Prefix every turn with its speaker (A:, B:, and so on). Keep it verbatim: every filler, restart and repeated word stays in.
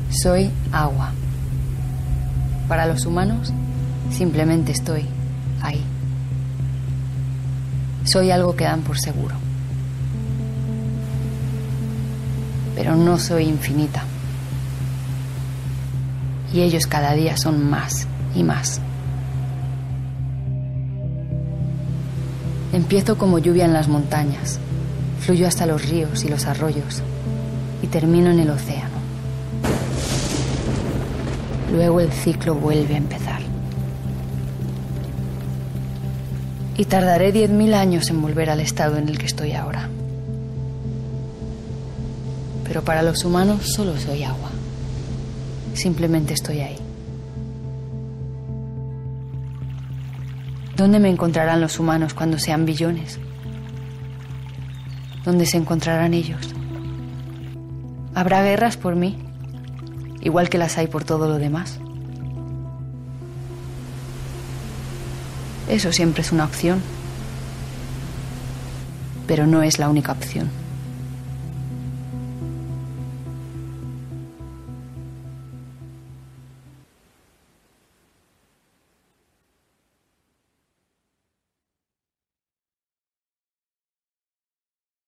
A: Soy agua. Para los humanos, simplemente estoy ahí. Soy algo que dan por seguro. Pero no soy infinita. Y ellos cada día son más y más. Empiezo como lluvia en las montañas, fluyo hasta los ríos y los arroyos y termino en el océano. Luego el ciclo vuelve a empezar. Y tardaré diez mil años en volver al estado en el que estoy ahora. Pero para los humanos solo soy agua. Simplemente estoy ahí. ¿Dónde me encontrarán los humanos cuando sean billones? ¿Dónde se encontrarán ellos? ¿Habrá guerras por mí? Igual que las hay por todo lo demás. Eso siempre es una opción, pero no es la única opción.